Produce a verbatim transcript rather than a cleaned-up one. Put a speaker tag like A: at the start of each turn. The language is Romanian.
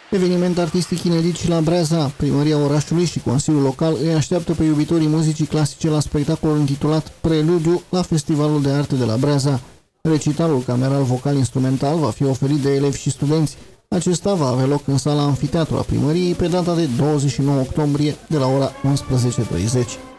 A: Eveniment artistic inedit și la Breaza. Primăria orașului și Consiliul Local îi așteaptă pe iubitorii muzicii clasice la spectacolul intitulat Preludiu la Festivalul de Arte de la Breaza. Recitalul cameral vocal-instrumental va fi oferit de elevi și studenți. Acesta va avea loc în sala Amfiteatru a primăriei pe data de douăzeci și nouă octombrie de la ora unsprezece și treizeci.